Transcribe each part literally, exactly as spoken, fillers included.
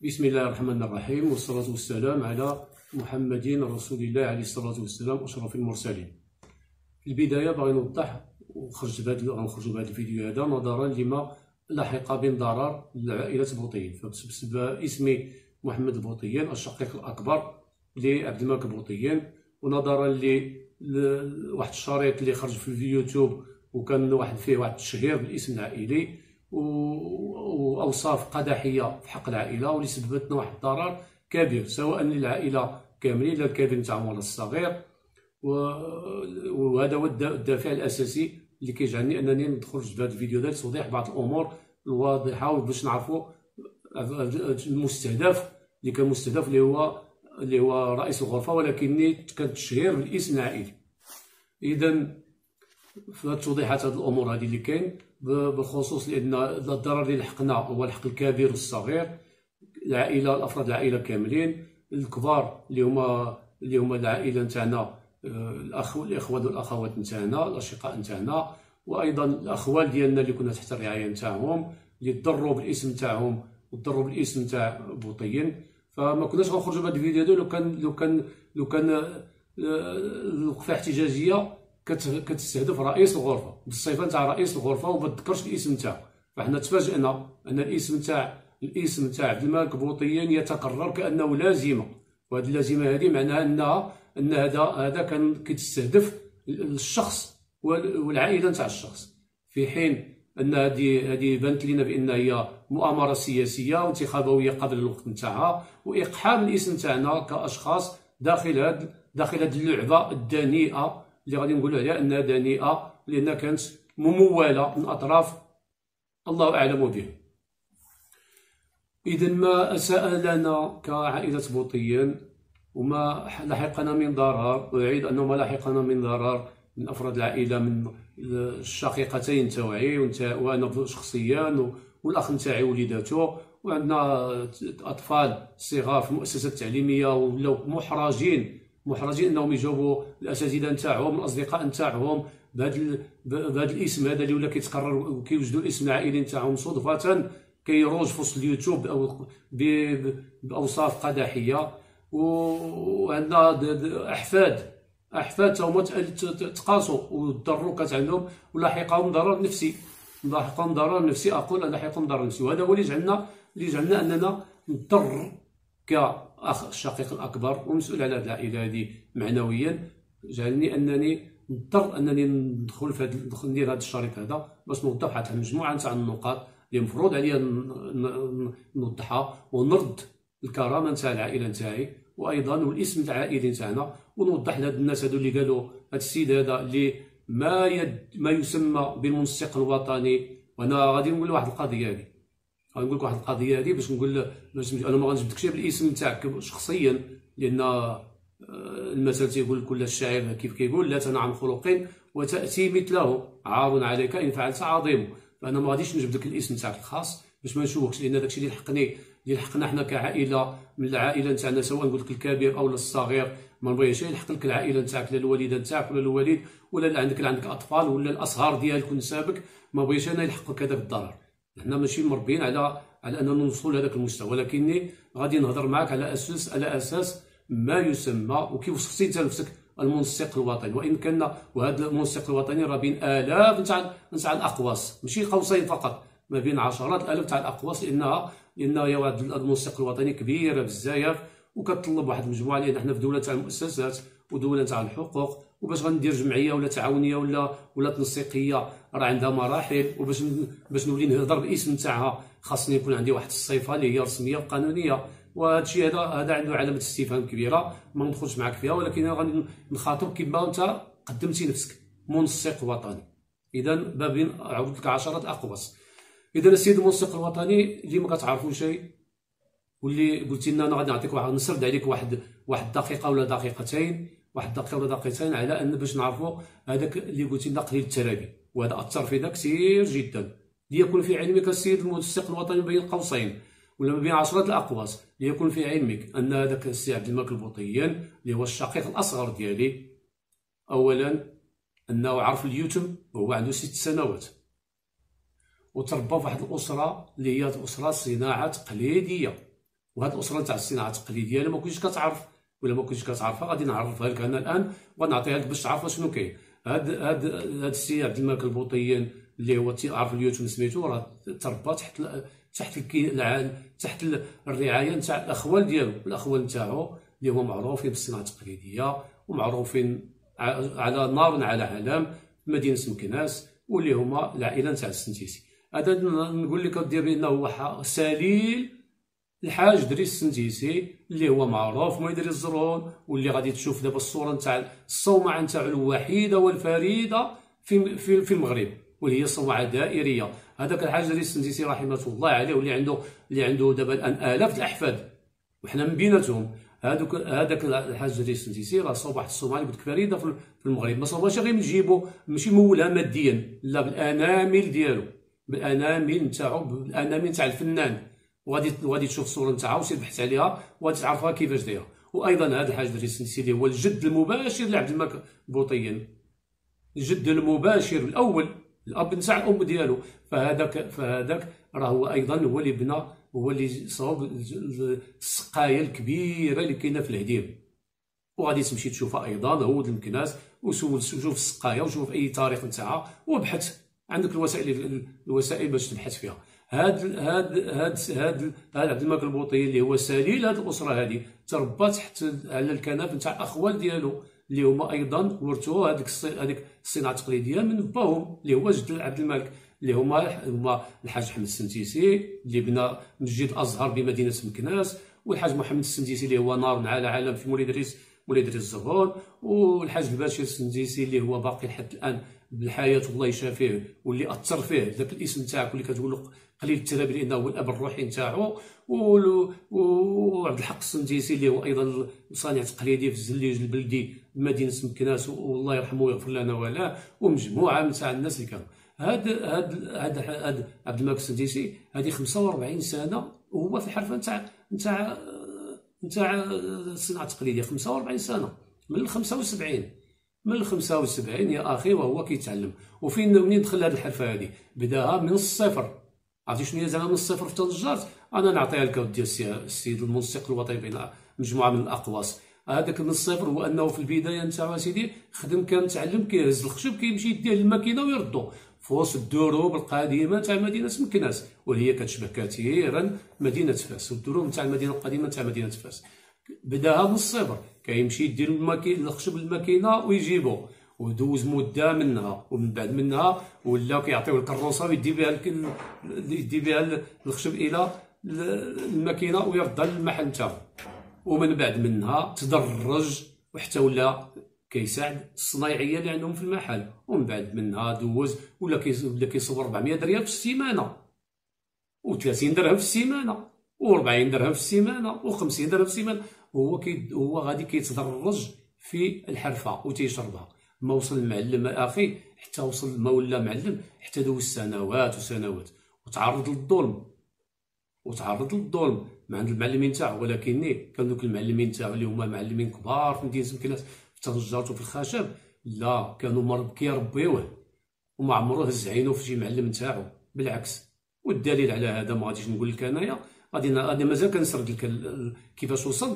بسم الله الرحمن الرحيم، والصلاة والسلام على محمد رسول الله عليه الصلاة والسلام أشرف المرسلين. في البداية باغي نوضح وخرجت بهذا غنخرجوا بهذا الفيديو هذا نظرا لما لحق بن ضرر لعائلة بوطيين، فبسبب اسمي محمد بوطيين الشقيق الأكبر لعبد الملك بوطيين، ونظرا لواحد الشريط اللي خرج في اليوتيوب وكان واحد فيه واحد التشهير بالاسم العائلي واوصاف قدحيه في حق العائله واللي سببت لنا واحد الضرر كبير سواء للعائله كاملين لا الكبير نتاعهم ولا الصغير، وهذا هو الدافع الاساسي اللي كيجعلني انني ندخل بهذا الفيديو ديال توضيح بعض الامور الواضحه باش نعرفوا المستهدف اللي كان مستهدف اللي هو اللي هو رئيس الغرفه، ولكني كان تشهير بالاسم العائلي. اذا في التوضيحات هذه الامور هذه اللي كاين بالخصوص لان الضرر اللي لحقنا هو لحق الكبير والصغير، العائله الافراد العائله كاملين، الكبار اللي هما اللي هما العائله نتاعنا، الاخ والاخوات والاخوات نتاعنا الاشقاء نتاعنا، وايضا الاخوال ديالنا اللي كنا تحت الرعايه نتاعهم اللي تضروا بالاسم نتاعهم وتضروا بالاسم نتاع بوطيين. فما كناش غنخرجوا بهذا الفيديو هذا لو كان لو كان لو كان الوقفه احتجاجيه كتستهدف رئيس الغرفه بالصفه نتاع رئيس الغرفه وما تذكرش الاسم نتاعو. فحنا تفاجئنا ان الاسم نتاع الاسم نتاع عبد الملك بوطيين يتكرر كانه لازمه، وهذه اللازمه هذه معناها انها ان هذا هذا كان كيتستهدف الشخص والعائله نتاع الشخص، في حين ان هذه هذه بانت لنا بان هي مؤامره سياسيه وانتخابويه قبل الوقت نتاعها، واقحام الاسم نتاعنا كاشخاص داخل هذه داخل هذه اللعبه الدنيئه اللي غادي نقولوا عليها انها دنيئه لانها كانت مموله من اطراف الله اعلم بها. اذا ما اساء لنا كعائله بوطيين وما لحقنا من ضرر، واعيد انه ما لحقنا من ضرر من افراد العائله، من الشقيقتين تاوعي وانا شخصيا والاخ نتاعي وليداته، وعندنا اطفال صغار في المؤسسات التعليميه ولاو محرجين محرجين انهم يجاوبوا الاساتذه نتاعهم الاصدقاء نتاعهم بهذا بهذا الاسم هذا اللي ولا كيتكرر وكيوجدوا الاسم العائلي نتاعهم صدفه كيروج في وسط اليوتيوب او باوصاف قدحيه. وعندنا احفاد احفاد هما تقاسوا وتضروا كانت عندهم ولاحقهم ضرر نفسي لاحقهم ضرر نفسي اقول لاحقهم ضرر نفسي، وهذا هو اللي جعلنا اللي جعلنا اننا نضطر كأخ الشقيق الأكبر ومسؤول على هذه العائلة هذه معنويا، جعلني أنني نضطر أنني ندخل في هذا ندخل ندير هذا الشريط هذا باش نوضح واحد المجموعة نتاع النقاط اللي مفروض عليا نوضحها ونرد الكرامة نتاع العائلة نتاعي وأيضا والاسم العائلي نتاعنا، ونوضح لهاد الناس هادو اللي قالوا هاد السيد هذا اللي ما يد ما يسمى بالمنسق الوطني. وأنا غادي نقول واحد القضية هذه غنقول لك واحد القضيه هذه باش نقول باش انا ما غنجبدكش بالاسم نتاعك شخصيا، لان المثل تيقول كل الشاعر كيف كيقول لا تنعم خلق وتاتي مثله عار عليك ان فعلت عظيم. فانا ما غاديش نجبد لك الاسم نتاعك الخاص باش ما نشوفكش، لان داكشي اللي لحقني اللي لحقنا حنا كعائله من العائله نتاعنا سواء نقول لك الكبير او الصغير ما نبغيش يلحق لك العائله نتاعك لا الوالده نتاعك ولا الوالد ولا عندك عندك اطفال ولا الاصهار ديالك سابق، ما بغيش انا يلحق لك هذاك الضرر. حنا ماشي مربيين على على اننا نوصلوا لهذاك المستوى، ولكني غادي نهضر معك على اساس على اساس ما يسمى وكيف وصفتي انت نفسك المنسق الوطني، وان كان وهذا المنسق الوطني راه بين الاف نتاع نتاع الاقواس ماشي قوسين فقط، ما بين عشرات الالاف تاع الاقواس، لانها لانها هي واحد المنسق الوطني كبيره بزاف وكتطلب واحد المجموعه، لان حنا في دوله تاع المؤسسات ودوله تاع الحقوق، وباش غندير جمعيه ولا تعاونيه ولا ولا تنسيقيه راه عندها مراحل، وباش باش نولي نهضر بالاسم نتاعها خاصني يكون عندي واحد الصفه اللي هي رسميه وقانونيه، وهذا الشيء هذا هذا عنده علامه استفهام كبيره ما ندخلش معك فيها، ولكن غادي نخاطب كما انت قدمتي نفسك منسق وطني. اذا ما بين عاودت لك عشرات اقواس. اذا السيد المنسق الوطني اللي ما كتعرفوا شيء واللي قلتي لنا انا غادي نعطيك واحد نسرد عليك واحد واحد دقيقه ولا دقيقتين واحد دقيقه ولا دقيقتين على ان باش نعرفوا هذاك اللي قلتي لنا قليل الترابي، وهذا اثر فينا كثير جدا. ليكن في علمك السيد المنسق الوطني بين قوسين ولا ما بين عشرات الاقواس، ليكن في علمك ان هذاك السي عبد الملك البوطيين اللي هو الشقيق الاصغر ديالي، اولا انه عرف اليوتيوب وهو عنده ست سنوات وتربى في واحد الاسره اللي هي اسره صناعه تقليديه، وهاد الاسره نتاع الصناعه التقليديه الا ما كنتيش كتعرف ولا ما كنتيش كتعرفها غادي نعرفها لك انا الان ونعطيها لك باش تعرف شنو كاين. هاد هاد هاد السي عبد الملك البوطيين اللي هو تيعرف اليوتيوب سميتو راه تربى تحت تحت تحت الرعايه نتاع الاخوال ديالو، الاخوال نتاعو اللي هما معروفين بالصناعه التقليديه ومعروفين على نار على علم في مدينه مكناس، واللي هما العائله نتاع السنتيسي. هذا نقول لك ديال بانه هو سليل الحاج دريس السنتيسي اللي هو معروف مدير الزرون، واللي غادي تشوف دابا الصوره نتاع الصومعه نتاعو الوحيده والفريده في في, في المغرب، واللي هي صومعه دائريه. هذاك الحاج دريس السنتيسي رحمه الله عليه، واللي عنده اللي عنده دابا الان الاف الاحفاد وحنا من بيناتهم. هذوك هذاك الحاج دريس السنتيسي راه صوب واحد الصومعه اللي قلت لك فريده في المغرب، ما صوبهاش غير من جيبو، ماشي مولها ماديا، لا بالانامل ديالو، بالانامل نتاعو، بالانامل نتاع الفنان. وغادي وغادي تشوف الصوره نتاعها وسير بحث عليها وغادي تعرفها كيفاش دايره. وايضا هذا الحاج دريس السنتيسي اللي هو الجد المباشر لعبد الملك البوطيين، الجد المباشر الاول، الاب نتاع الام ديالو. فهذاك فهذاك راه هو ايضا هو اللي بنى، هو اللي صوب السقايه الكبيره اللي كاينه في الهديم. وغادي تمشي تشوفها ايضا هود المكناس وسول شوف السقايه وشوف اي تاريخ نتاعها وابحث، عندك الوسائل الوسائل باش تبحث فيها. هاد هاد هاد هاد هاد عبد الملك البوطيين اللي هو سليل هاد الاسره هادي تربى تحت على الكنف نتاع الاخوال ديالو اللي هما ايضا ورثوا هذيك هذيك الصناعه التقليديه من باهم اللي هو جد عبد الملك، اللي هما هما الحاج محمد السنتيسي اللي بنى مسجد الازهر بمدينه مكناس، والحاج محمد السنتيسي اللي هو نار على علم في مولاي دريس مولاي دريس الزهور، والحاج الباشر السنتيسي اللي هو باقي لحد الان بالحياه الله يشافيه، واللي اثر فيه ذاك الاسم تاعك واللي كتقول له قليل الترابي لانه هو الاب الروحي نتاعو. وعبد الحق السنتيسي اللي هو ايضا صانع تقليدي في الزليج البلدي بمدينه مكناس، والله يرحمه ويغفر لنا ولاه، ومجموعه نتاع الناس اللي كانوا. هاد هاد هاد هاد عبد الملك السنتيسي هذه خمسة وأربعين سنه وهو في الحرفه نتاع نتاع نتاع الصناعه التقليديه، خمسة وأربعين سنه من ال خمسة وسبعين من ال خمسة وسبعين يا اخي وهو كيتعلم. وفين منين دخل هذه الحرفه هذه؟ بداها من الصفر. عرفتي شنو هي زعما من الصفر في تنجرت؟ انا نعطيها لك ديال السيد المنسق الوطني بين مجموعه من الاقواس. هذاك من الصفر هو انه في البدايه نتاعو سيدي خدم، كان تعلم كيهز الخشب كيمشي يديه للماكينه ويردو في وسط الدروب القديمه تاع مدينه مكناس، وهي كتشبه كثيرا مدينه فاس والدروب تاع المدينه القديمه تاع مدينه فاس. بداها من الصفر، كيمشي يدير الماكينه الخشب للماكينه ويجيبو، ودوز مده منها، ومن بعد منها ولا كيعطيو الكروسه ويدي بها يدي بها الخشب الى الماكينه ويردها للمحل نتاعو. ومن بعد منها تدرج وحتى ولا كيساعد الصنايعيه اللي عندهم في المحل. ومن بعد منها دوز ولا ولا كيصور أربعمية ريال في السيمانه، و30 درهم في السيمانه، و40 درهم في السيمانه، و50 درهم في السيمانه. هو كي هو غادي كيتدرج في الحرفه وتيشربها. ما وصل المعلم اخي حتى وصل ما ولا معلم، حتى دوز سنوات وسنوات وتعرض للظلم وتعرض للظلم مع عند المعلمين تاعو. ولكن كانوا دوك المعلمين تاعو اللي هما معلمين كبار في مدينه مكناس في التنجرات وفي الخشب، لا كانوا مرض كيربيوه وما عمره هز عينو في شي معلم تاعو، بالعكس. والدليل على هذا ما غاديش نقول لك انايا، غادي غادي مازال كنسرد لك كيفاش وصل.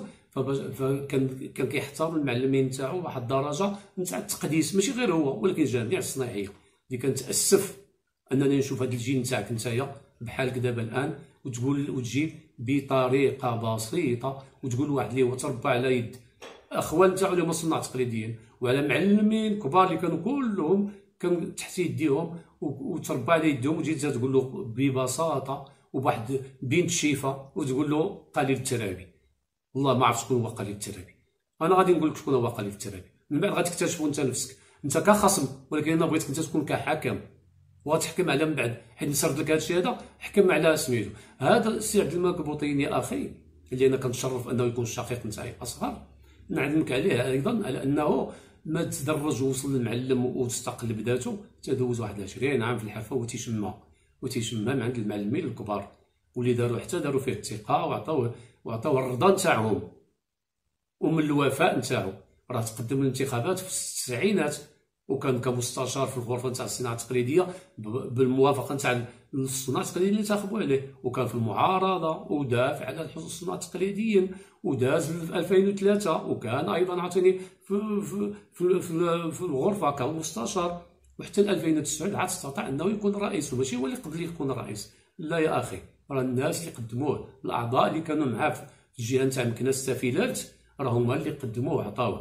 فكان كان كيحترم المعلمين تاعو واحد الدرجه نتاع التقديس، ماشي غير هو ولكن جميع الصناعيه. اللي كنتاسف انني نشوف هذا الجيل نتاعك نتايا بحالك دابا الان وتقول وتجيب بطريقه بسيطه وتقول واحد اللي هو تربى على يد اخوان تاعو اللي هما صناع تقليديين وعلى معلمين كبار اللي كانوا كلهم كانوا تحت يديهم وتربى على يدهم، وتجي تقول له ببساطه وبواحد بنت شيفه وتقول له قليل الترابي. والله ما عرفت شكون هو قليل الترابي. انا غادي نقول لك شكون هو قليل الترابي، من بعد غادي تكتشفوا انت نفسك انت كخصم، ولكن انا بغيتك انت تكون كحكم وغتحكم على من بعد. حيت نسرد لك هذا الشيء هذا حكم على سميتو هذا السي عبد الملك البوطيين يا اخي، اللي انا كنتشرف انه يكون الشقيق نتاعي اصغر. نعلمك عليه ايضا على انه ما تدرج ووصل للمعلم واستقل بذاته، تدوز واحد عشرين عام في الحرفه وتيشمى وتيشمى من عند المعلمين الكبار، واللي داروا حتى داروا فيه الثقه وعطاوه وعطاوه الرضا نتاعهم ومن الوفاء نتاعو. راه تقدم للانتخابات في التسعينات وكان كمستشار في الغرفه نتاع الصناعه التقليديه بالموافقه نتاع الصناع التقليدي اللي تاخبوا عليه، وكان في المعارضه ودافع على الصناع التقليديين، وداز في ألفين وثلاثة وكان ايضا عاوتاني في في في, في, في الغرفه كمستشار، وحتى ل ألفين وتسعة عاد استطاع انه يكون رئيس، وماشي هو اللي قبل يكون رئيس. لا يا اخي، راه الناس اللي قدموه، الاعضاء اللي كانوا معاه في الجهه نتاع مكناس التافيلات راه هما اللي قدموه وعطاوه،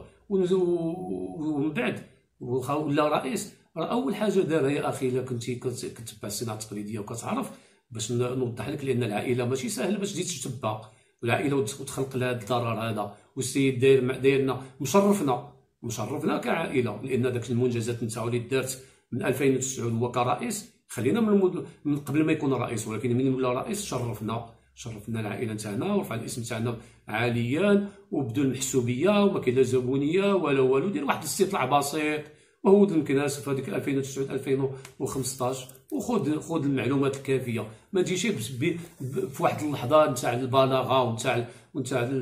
ومن بعد ولا رئيس. راه اول حاجه دارها يا اخي الا كنتي كتبع الصناعه التقليديه وكتعرف، باش نوضح لك، لان العائله ماشي ساهل باش تجي تتبع العائله وتخلق لها هذا الضرر هذا. والسيد داير دايرنا مشرفنا مشرفنا كعائله، لان داك المنجزات نتاعو اللي دارت من ألفين وتسعة هو كرئيس، خلينا من, من قبل ما يكون رئيس، ولكن من ولا رئيس شرفنا شرفنا العائله نتاعنا ورفع الاسم تاعنا عاليا، وبدون محسوبيه وما كاين لا زبونيه ولا والو. دير واحد الاستطلاع بسيط وهود المكناس في هذيك ألفين وتسعة ألفين وخمسطاش، وخذ خذ المعلومات الكافيه، ما تجيش في واحد اللحظه نتاع البلاغه ونتاع ونتاع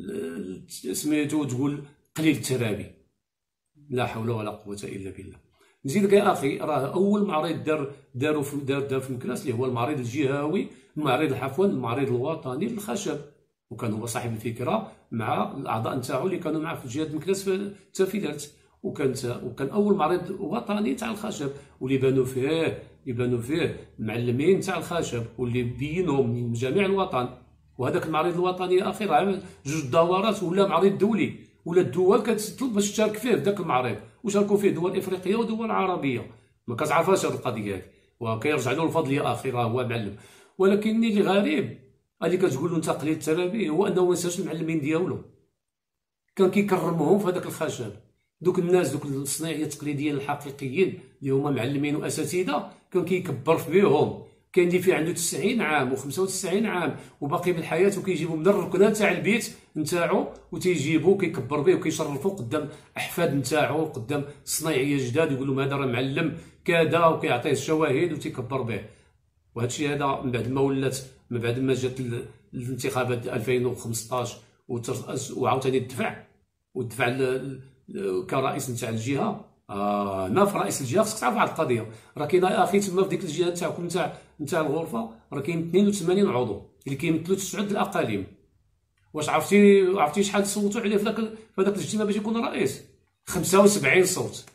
سميتو تقول قليل الترابي. لا حول ولا قوه الا بالله. نزيدك يا اخي، راه اول معرض دار داروا في دار دار في مكناس اللي هو المعرض الجهوي، المعرض عفوا المعرض الوطني للخشب، وكان هو صاحب الفكره مع الاعضاء نتاعو اللي كانوا معاه في جهه مكناس في التافيلات، وكان وكان اول معرض وطني تاع الخشب، واللي بانوا فيه يبانوا فيه المعلمين تاع الخشب واللي بينهم من جميع الوطن. وهذاك المعرض الوطني يا اخي راه جوج دورات ولا معرض دولي، ولا الدول كتطلب باش تشارك فيه في ذاك المعرض، وشاركوا فيه دول افريقيه ودول عربيه. ما كتعرفهاش هذه القضيه هذه، وكيرجع له الفضل يا اخي، راه هو معلم. ولكن اللي غريب اللي كتقول له انت قليل الترابي هو انه ما نساش المعلمين ديالو، كان كيكرمهم في هذاك الخشب. دوك الناس دوك الصناعيه التقليديين الحقيقيين اللي هما معلمين واساتذه كان كيكبر فيهم. كاين اللي فيه عنده تسعين عام وخمسة وتسعين عام وباقي بالحياه، وكيجيبو من الركنه تاع البيت نتاعو وتيجيبو كيكبر به وكيشرفو قدام احفاد نتاعو، قدام الصنايعيه جداد، يقول لهم هذا راه معلم كذا، وكيعطيه الشواهد وتيكبر به. وهذا الشيء هذا من بعد ما ولات من بعد ما جات الانتخابات ألفين وخمسطاش وعاوتاني الدفع والدفع كرئيس نتاع الجهه. آه انا في رئيس الجهه خصك تعرف واحد القضيه، راه كاين يا اخي تما في ديك الجهه نتاعكم نتاع نتاع الغرفه راه كاين اثنين وثمانين عضو اللي كيمثلوا تسعه الاقاليم. واش عرفتي عرفتي شحال صوتوا عليه في ذاك في هذاك الاجتماع باش يكون رئيس؟ خمسة وسبعين صوت.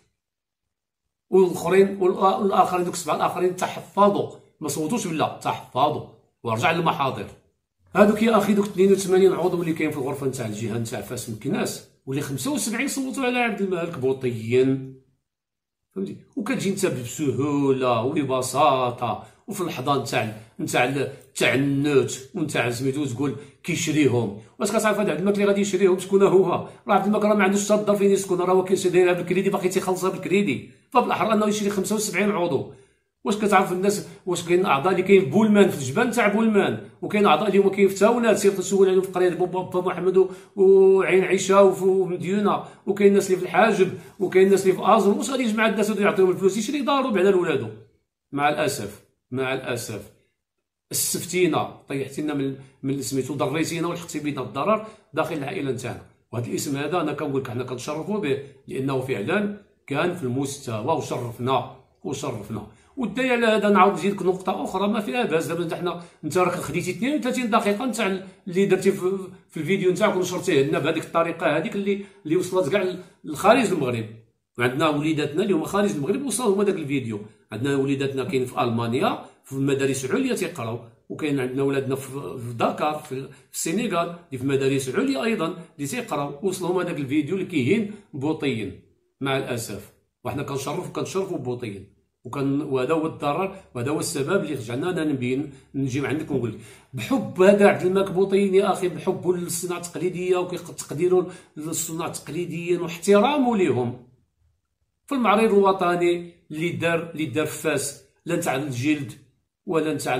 والاخرين والاخرين دوك السبعه الاخرين تحفظوا، ما صوتوش بلا تحفظوا ورجع للمحاضر. هذوك يا اخي دوك اثنين وثمانين عضو اللي كاين في الغرفه نتاع الجهه نتاع فاس مكناس، واللي خمسة وسبعين صوتوا على عبد الملك بوطيين، فهمتي؟ وكتجي انت بسهوله وببساطه وفي اللحظه نتاع نتاع التعنت ونتاع سميتو تقول كيشريهم. واش كتعرف هذا عبد الملك اللي غادي يشريهم شكون هو؟ راه عبد الملك راه ما عندوش حتى الدار فين يسكن، راه هو كيديرها بالكريدي، باقي تيخلصها بالكريدي، فبالاحرى انه يشري خمسة وسبعين عضو. واش كتعرف الناس واش كاين اعضاء اللي كاين في بولمان في الجبال نتاع بولمان، وكاين اعضاء اللي هما كاين في تاونات، سير تسول عليهم في قريه بابا محمد وعين عيشه ومديونه، وكاين الناس اللي في الحاجب، وكاين الناس اللي في ازر. واش غادي يجمع الناس ويعطيهم الفلوس يشري دارو بعدا لولادو؟ مع الاسف مع الاسف استفتينا، طيحتينا من من سميتو ضريتينا ولحقتي بينا الضرر داخل العائله نتاعنا. وهذا الاسم هذا انا كنقول لك حنا كنتشرفوا به، لانه فعلا كان في المستوى وشرفنا وشرفنا. والدليل على هذا نعاود نزيد لك نقطه اخرى ما فيها باس. دابا حنا انت راك خديتي اثنين وثلاثين دقيقه نتاع اللي درتي في, في الفيديو نتاعك ونشرتيه لنا بهذيك الطريقه هذيك اللي اللي وصلت كاع لخارج المغرب. عندنا وليداتنا اللي هما خارج المغرب وصلوا هما داك الفيديو. عندنا وليداتنا كاين في المانيا في مدارس عليا تيقراو، وكاين عندنا ولادنا في دكار في السنغال اللي في مدارس عليا ايضا اللي تيقراو، وصلوا هما داك الفيديو اللي كاين بوطيين مع الاسف. وحنا كنشرف كنشرفوا بوطيين، وكان وهذا هو الضرر وهذا هو السبب اللي خرجنا انا نبين نجي عندك ونقول لك بحب هذا عبد الملك بوطيين يا اخي، بحبه للصناعه التقليديه وتقديره للصناع التقليديين واحترامه لهم. في المعرض الوطني اللي دار اللي دار في فاس، لا نتاع الجلد ولا نتاع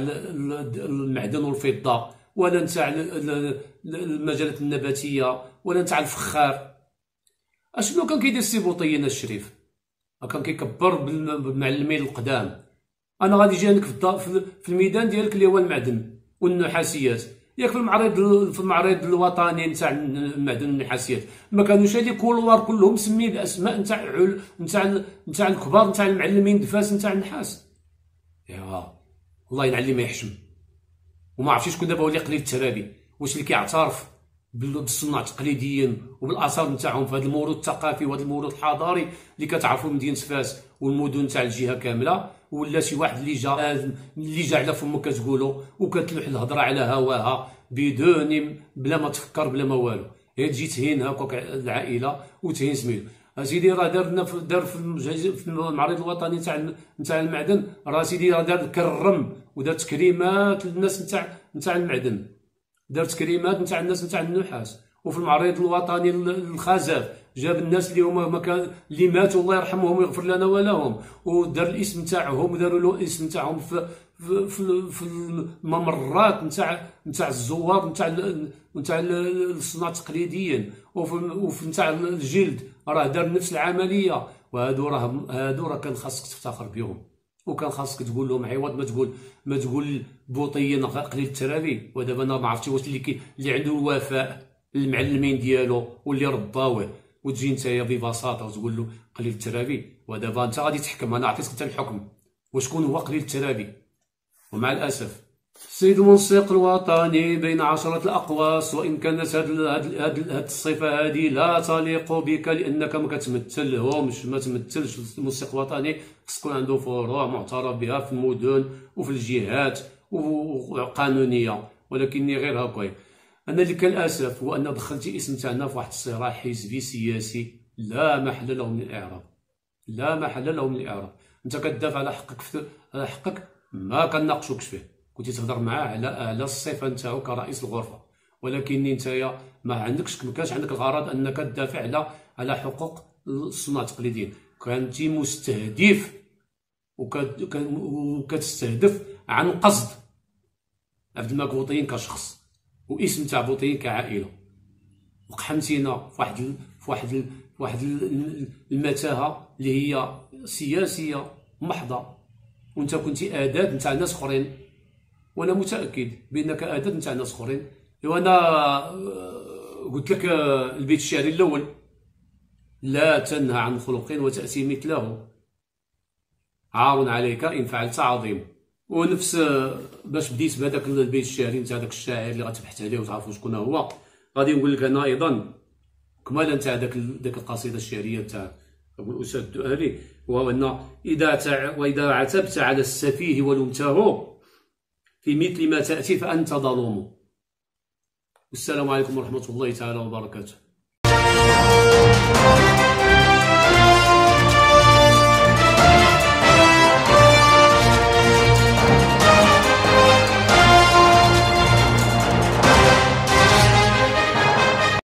المعدن والفضه ولا نتاع المجالات النباتيه ولا نتاع الفخار، اشنو كان كيدير السي بوطيين الشريف؟ كان كيكبر بالمعلمين القدام. انا غادي نجي عندك في الميدان ديالك اللي هو المعدن والنحاسيات، ياك في المعرض في المعرض الوطني نتاع المعدن والنحاسيات ما كانوش هادي كولوار كلهم مسمين باسماء نتاع نتاع نتاع الكبار نتاع المعلمين دفاس نتاع النحاس. ايوا الله ينعل ما يحشم. وما عرفتش شكون دابا هو اللي قليل الترابي، واش اللي كيعترف بالصناع التقليديين وبالاثار نتاعهم في هذا الموروث الثقافي وهذا الموروث الحضاري اللي كتعرفوا مدينه فاس والمدن تاع الجهه كامله، ولا شي واحد اللي جا اللي جا على فمك كتقولوا وكتلوح الهضره على هواها بدون بلا ما تفكر بلا ما والو، هي تجي تهين هكاك العائله وتهين سميتو. اسيدي راه دار لنا دار في المعرض الوطني تاع نتاع المعدن، راه سيدي راه دار كرم ودار تكريمات للناس نتاع نتاع المعدن، دار تكريمات نتاع الناس نتاع النحاس. وفي المعرض الوطني الخزف جاب الناس اللي هما مكان اللي ماتوا الله يرحمهم ويغفر لنا ولهم، ودار الاسم نتاعهم وداروا له الاسم نتاعهم في في في, في الممرات نتاع نتاع الزوار نتاع نتاع الصناعه التقليديين، وفي وفي نتاع الجلد راه دار نفس العمليه. وهادو راه هادو راه كان خاصك تفتخر بهم، وكان خاصك تقول لهم عوض ما تقول ما تقول بوطيين قليل الترابي. ودابا انا ما عرفتش واش اللي كي اللي عنده الوفاء للمعلمين ديالو واللي رباوه وتجي نتايا ببساطه وتقول له قليل الترابي. ودابا انت غادي تحكم، انا عطيتك انت الحكم وشكون هو قليل الترابي. ومع الاسف السيد المنسق الوطني بين عشرة الأقواس، وإن كانت هذه الصفة هذه لا تليق بك لأنك ما كتمثلهمش، ما تمثلش المنسق الوطني، خص يكون عنده فروع معترف بها في المدن وفي الجهات وقانونية. ولكني غير هكايا، أنا اللي كان الأسف هو أن دخلتي اسم تاعنا في واحد الصراع حزبي سياسي لا محل له من الإعراب، لا محل له من الإعراب. أنت كتدافع على حقك على حقك ما كنناقشوكش فيه، كنتي تهضر معاه على على الصفه نتاعو كرئيس الغرفه، ولكن نتايا ما عندكش ما كانش عندك الغرض انك تدافع على على حقوق الصناع التقليديين، كنتي مستهدف وكتستهدف عن قصد عبد الملك بوطين كشخص واسم تاع بوطين كعائله، وقحمتينا في واحد في واحد في واحد المتاهه اللي هي سياسيه محضه، وانت كنتي اداه نتاع ناس اخرين، وانا متاكد بانك اداه نتاع ناس اخرين. وانا قلت لك البيت الشعري الاول لا تنهى عن خلق وتاتي مثله، عار عليك ان فعلت عظيم. ونفس باش بديت بهذاك البيت الشعري نتاع داك الشاعر اللي غتبحث عليه وتعرفوا شكون هو، غادي نقول لك انا ايضا كمالا نتاع داك داك القصيده الشعريه تاع ابو الاسد الدؤلي، وهو ان اذا تع... واذا عتبت على السفيه ولمته في مثل ما تاتي فانت ظلوم. والسلام عليكم ورحمه الله تعالى وبركاته.